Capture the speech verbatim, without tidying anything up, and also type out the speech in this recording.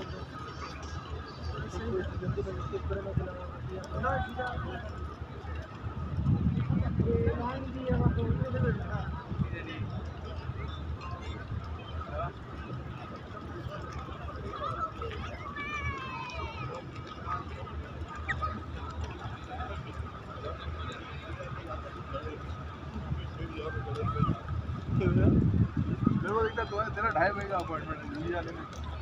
मेरे को देखता तो तेरा ढाई बजे का अपॉइंटमेंट है जल्दी आ लेना।